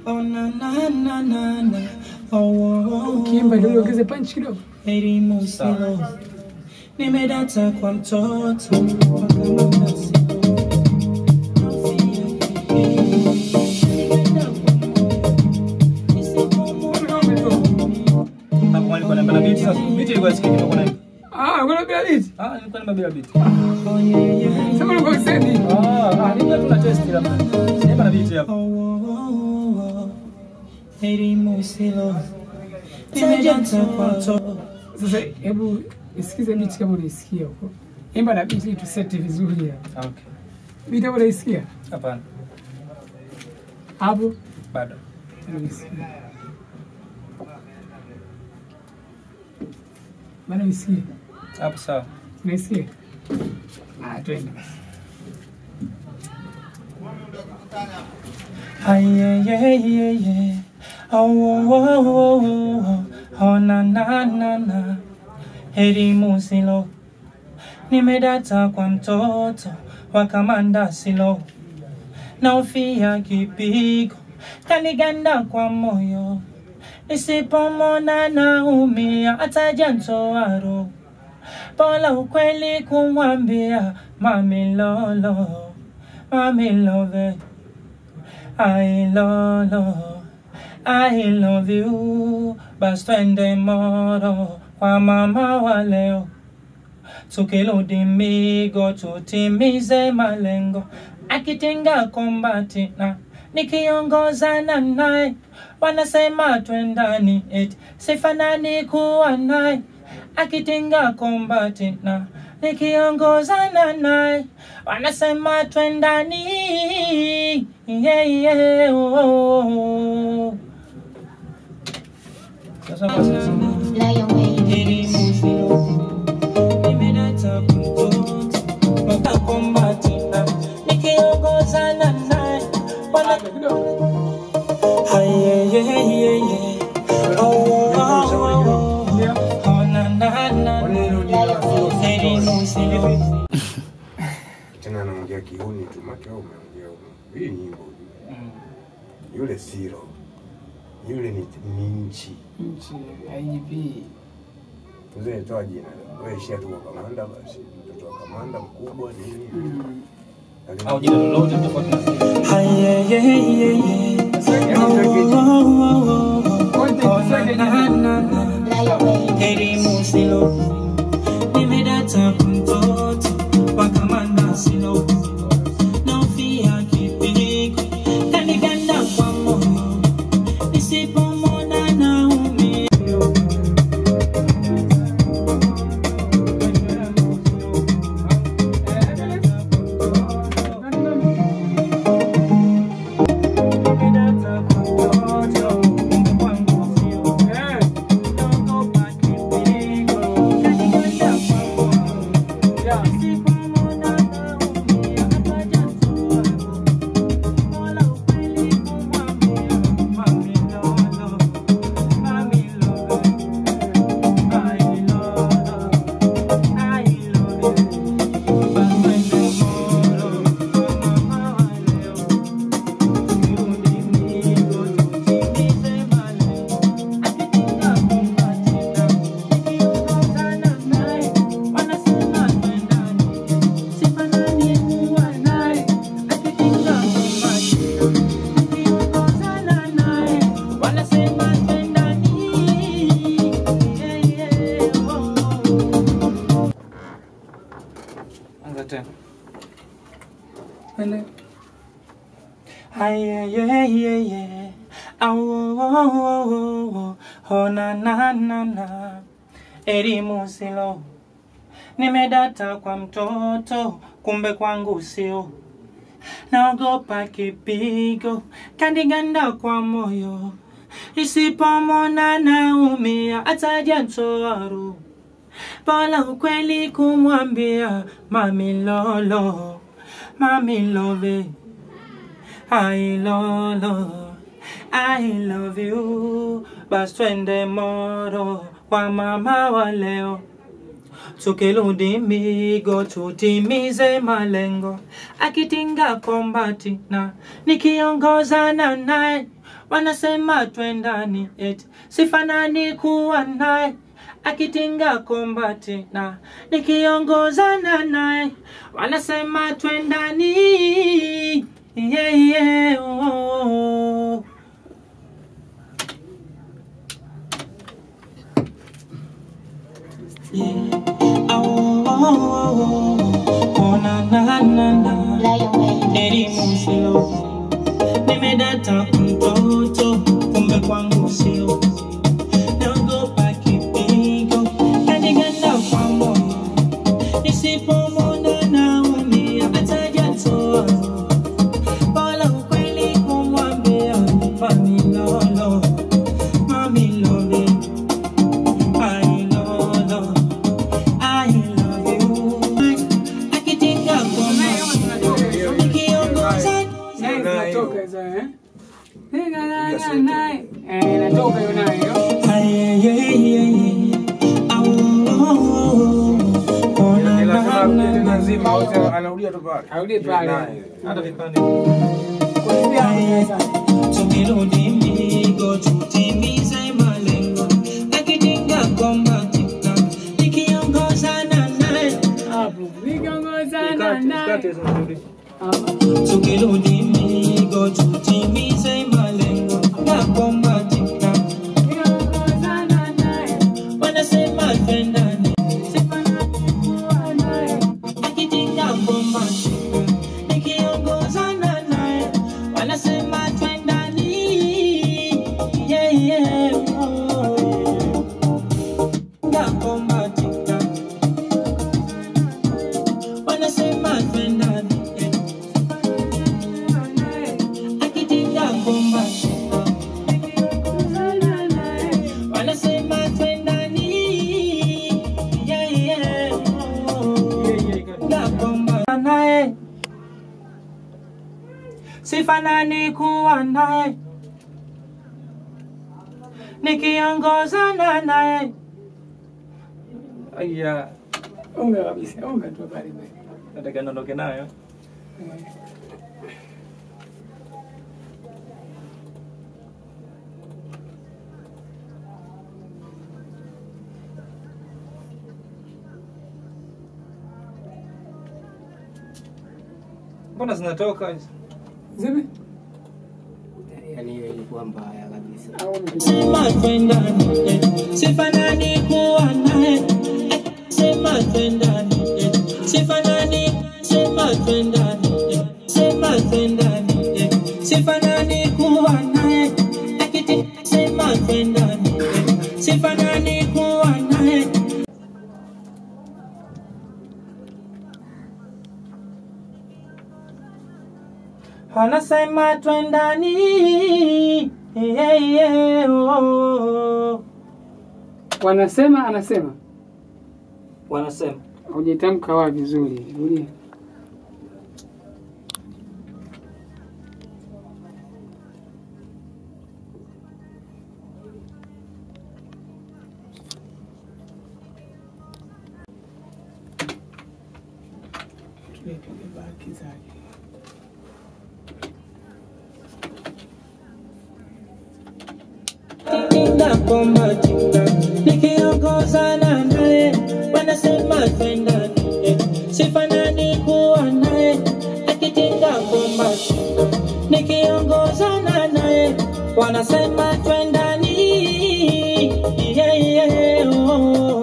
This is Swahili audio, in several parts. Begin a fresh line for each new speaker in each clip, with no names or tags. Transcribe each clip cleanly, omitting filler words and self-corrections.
Oh na na na na na. Oh.
Kimba ndio ongeze punch kidogo.
Musilo. Nimedata kwa mtoto wakamandasi.
Hapo alikuwa na bila beat sasa. Beat ilikuwa sikiki ndio kuna.
Kuna bila beat?
Nilikuwa na bila beat.
Sema ulikuwa sendi.
Nilikuwa tuna test labda. Sema na beat hapo.
Musilo. Nimedata kwa mtoto.
Sasa hebu isikize beat kama unisikia huko. Imba na beat ili tuseti vizuri hapa.
Okay.
Beat hapo unisikia?
Hapana.
Hapo
Bado.
unisikia. Bado unisikia?
Hapo sawa.
Unisikia? Twende.
Ay. Oh na na na na. Musilo. Nimedata kwa mtoto wakamanda silo. Naofia kipigo kaniganda kwa moyo. Nisipomona naumia ataja ntoaro. Pola ukweli kumwambia mami lolo, mami love, I love you. Basi twende moro kwa mama wa leo. Tukirudi migo tutimize malengo. Akitinga kombati na nikiongozana naye. Wanasema twendani eti sifanani kuwa naye. Akitinga kombati na nikiongozana naye. Wanasema twendani.
Sasa basi.
Nimedata kwa mtoto wakakombati na nikiongozana naye.
Tena anaongea kihuni tu, makao umeongea huko. Hii nyimbo. Yule Siro. Yule ni nchi
IGP.
Mzee toa jina. Wewe ishia tu kwa kamanda basi. Mtoto wa kamanda mkubwa nini?
Au jina lolote tofauti na sisi.
Musilo. Nimedata kwa mtoto wakamanda silo. Naofia kipigo kaniganda kwa moyo. Nisipomona naumia. Oh na na na na. Musilo. Nimedata kwa mtoto kumbe kwangu sio. Naogopa kipigo kandiganda kwa moyo. Isipomona naumia ataja ntoaro. Pola ukweli kumwambia mami lolo, mami love, I love you. Basi twende moro kwa mama wa leo. Tukirudi migo tutimize malengo. Akitinga kombati na nikiongozana naye. wanasema twendani eti sifanani kuwa naye, akitinga kombati na nikiongozana naye, wanasema twendani. Yeah, yeah, oh. Yeah. Oh, oh, oh, na na na na. Neri musilo, nimedata mtoto, kumbe kwangu sio. Naogopa kipigo, kaniganda kwa moyo, nisipomwona naumia atajatoa. Bora ukweli kumwambia, mami lolo, mami lolo, I lolo, I love you. Akitinga kwa moyo, nikiongoza
natoka hizo natoka hiyo nayo.
Anarudia tu pale.
Arudie pale.
Hata vipande.
tukirudi migo tutimize malengo, akitinga kombatika nikiongozana naye,
nikiongozana naye.
tukirudi migo tutimize malengo na kombatika
Nikiongozana naye.
wanasema twendani sifanani kuwa naye, akitinga kombatika nikiongozana naye, wanasema twendani. Yeah, yeah, oh. Na kombatika wanasema twendani, akitinga kombatika wanasema twendani. Yeah, yeah, oh. Na kombatika naye sifanani kuwa naye, nikiongozana naye.
Aya,
Unga kabisa, unga tu pale.
nataka niondoke nayo. Mbona zinatoka hizo?
Zipi?
Yani hiyo ilikuwa mbaya kabisa.
Sema twendani, sifanani kuwa naye. Sema twendani, sifanani. Sema twendani, sema twendani, sifanani kuwa naye. Sema twendani, sifanani kuwa naye. Anasema twendani. Yeah, yeah, oh.
Wanasema anasema.
Wanasema.
Hujitamka wa vizuri. Rudia. Baki zake.
Akitinga kombatika nikiongozana naye, wanasema twendani, sifanani kuwa naye. Akitinga kombatika nikiongozana naye, wanasema twendani. Yeah, yeah, oh.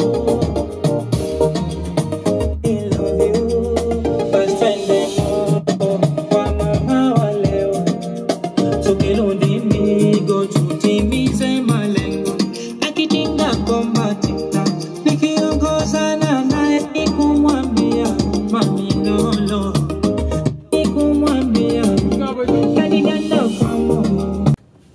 I love you, best friend, kwa mama wa leo. Tukirudi migo tutimize malengo, akitinga kombatika nikiongozana naye, nikumwambia mami lolo, nikumwambia kaniganda kwa moyo.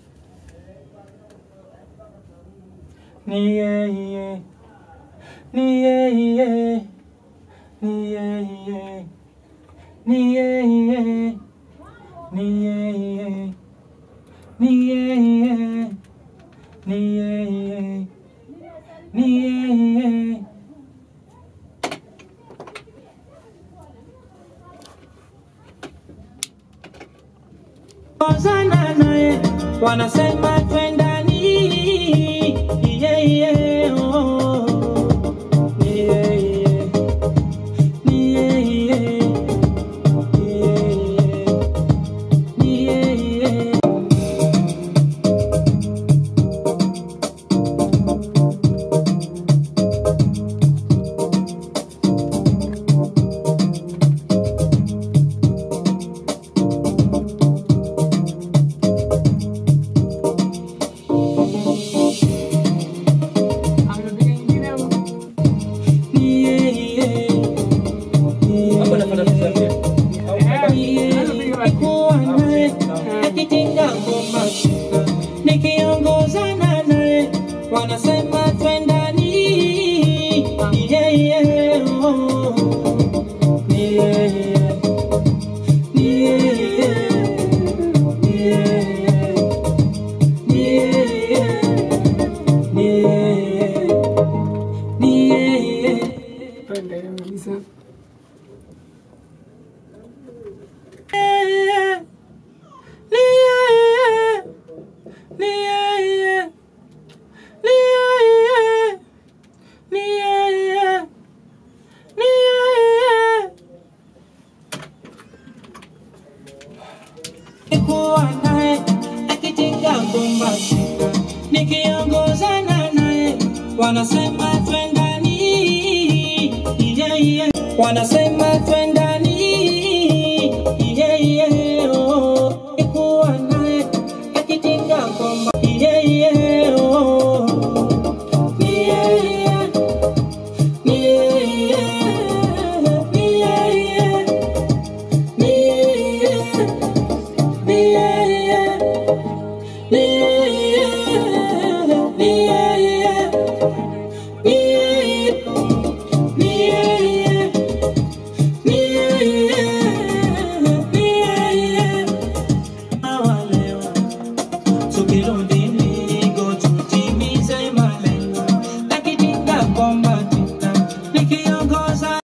Ni yeye, ni yeye, ni yeye, ni yeye, ni yeye, ni yeye, ni yeye, ni yeye. Ozana naye, wanasema twendani. Yeah, yeah, oh. Yeah, yeah. Yeah, yeah. Yeah, yeah.
Hapo napata pesa mbili.
Nikiongozana naye wanasema twendani. Yeah, yeah, oh. Yeah, yeah. Yeah, yeah. Yeah, yeah. Yeah, yeah.
Twende kabisa. Nikiongozana naye wanasema twendani. Yeah, yeah. Wanasema twendani. Yeah, yeah, oh. Nikuwa naye akitinga ngoma. Yeah, yeah, oh. Yeah, yeah. Yeah, yeah. Yeah, yeah. Yeah, yeah. Tukirudi